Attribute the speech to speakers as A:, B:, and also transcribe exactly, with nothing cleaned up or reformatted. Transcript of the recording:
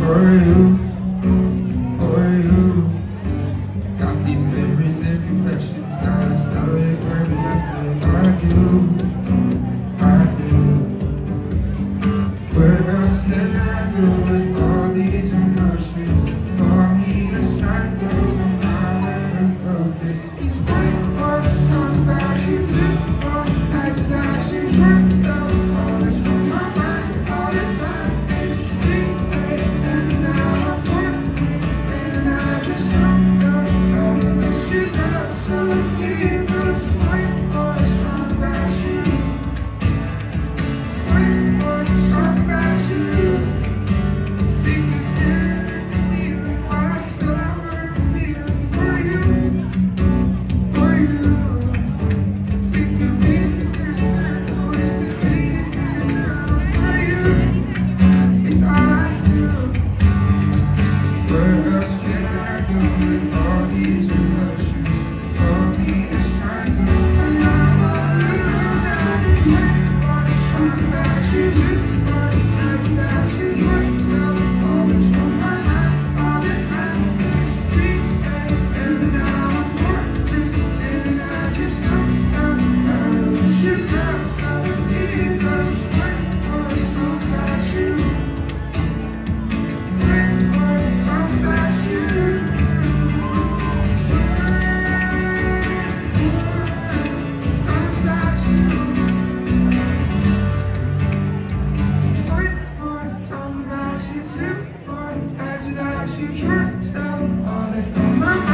A: for you, for you. Got these memories and confessions, gotta stop it where we left it. I do, I do. Where else can I go with all these emotions? Call me a psycho, I'm not broken. These white words talk about you too, oh, as about you can't stop. All this from my mind all the time. It's late and now I'm working, and I just don't know how to let you go. So leave those white words talk about you. White words talk about you. Think I'm staring at the ceiling while I spell out what I'm feeling for you, for you. Think I'm pacing in a circle, it's the latest in a journal for you. It's all I do. Where else can I go with all these emotions? All these cycles, and I'm all alone. I didn't want to talk about you too, but that's about you. All this from my mind all the time. It's three and now I'm working, and I just don't know how to let you go. So leave those white words talk about you. White words talk about you. Talk about you. White words talk about you too. But as without you can't stop all that's on my mind.